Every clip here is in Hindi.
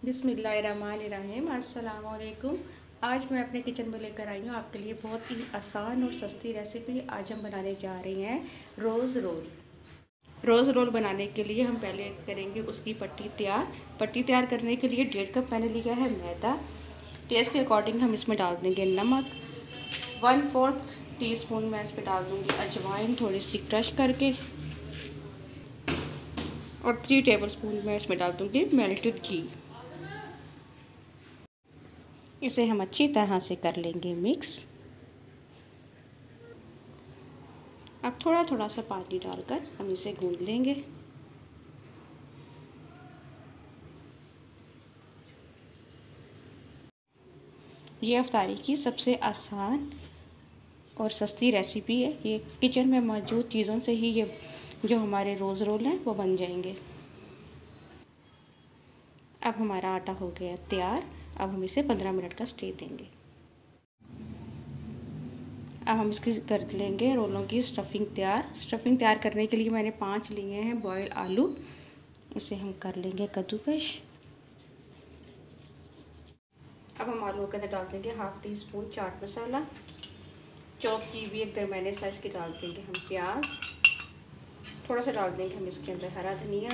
बिस्मिल्लाहिर्रहमानिर्रहीम। अस्सलाम वालेकुम। आज मैं अपने किचन में लेकर आई हूँ आपके लिए बहुत ही आसान और सस्ती रेसिपी। आज हम बनाने जा रहे हैं रोज़ रोल। रोज़ रोल बनाने के लिए हम पहले करेंगे उसकी पट्टी तैयार। पट्टी तैयार करने के लिए 1.5 कप मैंने लिया है मैदा। टेस्ट के अकॉर्डिंग हम इसमें डाल देंगे नमक। 1/4 टीस्पून मैं इस पर डाल दूँगी अजवाइन थोड़ी सी क्रश करके, और 3 टेबलस्पून मैं इसमें डाल दूँगी मेल्टेड घी। इसे हम अच्छी तरह से कर लेंगे मिक्स। अब थोड़ा थोड़ा सा पानी डालकर हम इसे गूंद लेंगे। ये अफ्तारी की सबसे आसान और सस्ती रेसिपी है। ये किचन में मौजूद चीज़ों से ही ये जो हमारे रोज़ रोल हैं वो बन जाएंगे। अब हमारा आटा हो गया तैयार। अब हम इसे 15 मिनट का स्टे देंगे। अब हम इसकी कर लेंगे रोलों की स्टफिंग तैयार। स्टफिंग तैयार करने के लिए मैंने 5 लिए हैं बॉयल आलू। इसे हम कर लेंगे कद्दूकश। अब हम आलू के अंदर डाल देंगे 1/2 टीस्पून चाट मसाला। चॉप की भी एक दरमियाने साइज़ की डाल देंगे हम प्याज। थोड़ा सा डाल देंगे हम इसके अंदर हरा धनिया।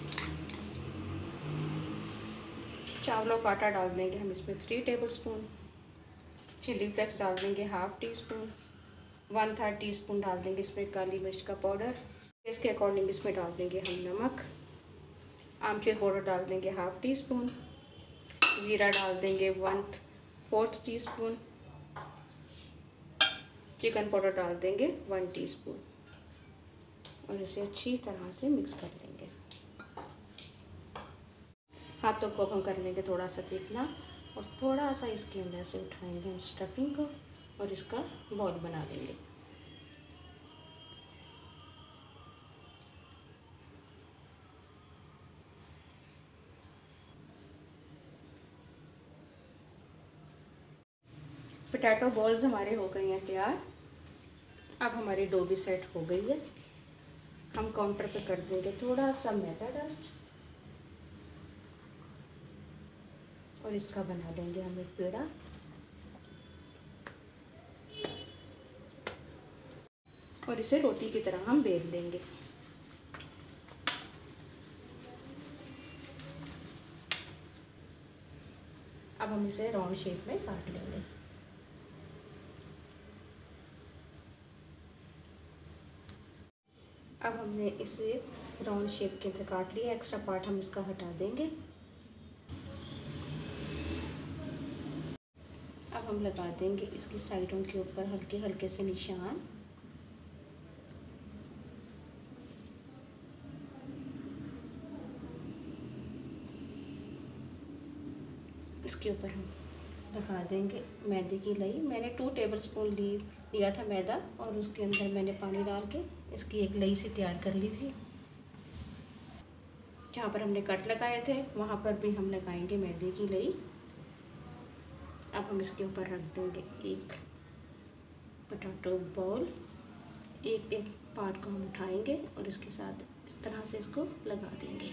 चावलों का आटा डाल देंगे हम इसमें 3 टेबलस्पून। चिली फ्लेक्स डाल देंगे 1/2 टीस्पून। 1/3 टीस्पून डाल देंगे इसमें काली मिर्च का पाउडर। इसके अकॉर्डिंग इसमें डाल देंगे हम नमक। आमचूर पाउडर डाल देंगे 1/2 टीस्पून। ज़ीरा डाल देंगे 1/4 टीस्पून। चिकन पाउडर डाल देंगे 1 टीस्पून और इसे अच्छी तरह से मिक्स कर लेंगे। हाथों को हम कर लेंगे थोड़ा सा चिकना और थोड़ा सा इसके अंदर से उठाएंगे हम स्टफिंग को और इसका बॉल बना देंगे। पोटैटो बॉल्स हमारे हो गए हैं तैयार। अब हमारी डो भी सेट हो गई है। हम काउंटर पे कर देंगे थोड़ा सा मैदा डस्ट और इसका बना देंगे हम एक पेड़ा। और इसे रोटी की तरह हम बेल लेंगे। अब हम इसे राउंड शेप में काट लेंगे। अब हमने इसे राउंड शेप के अंदर काट लिया। एक्स्ट्रा पार्ट हम इसका हटा देंगे। अब हम लगा देंगे इसकी साइडों के ऊपर हल्के हल्के से निशान। इसके ऊपर हम लगा देंगे मैदे की लई। मैंने 2 टेबलस्पून लिया था मैदा और उसके अंदर मैंने पानी डाल के इसकी एक लई सी तैयार कर ली थी। जहाँ पर हमने कट लगाए थे वहाँ पर भी हम लगाएंगे मैदे की लई। अब हम इसके ऊपर रख देंगे एक पोटैटो बॉल। एक एक पार्ट को हम उठाएंगे और इसके साथ इस तरह से इसको लगा देंगे।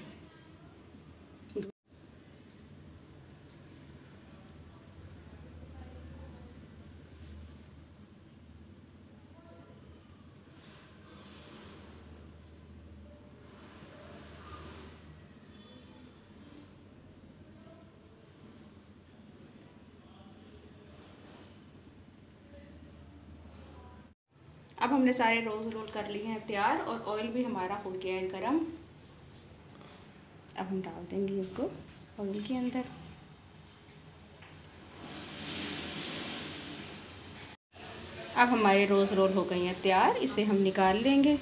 अब हमने सारे रोज़ रोल कर लिए हैं तैयार और ऑयल भी हमारा हो गया है गरम। अब हम डाल देंगे इसको ऑयल के अंदर। अब हमारे रोज़ रोल हो गए हैं तैयार। इसे हम निकाल लेंगे।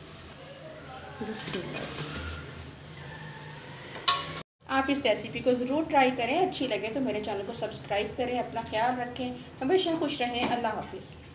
आप इस रेसिपी को ज़रूर ट्राई करें। अच्छी लगे तो मेरे चैनल को सब्सक्राइब करें। अपना ख्याल रखें। हमेशा खुश रहें। अल्लाह हाफिज़।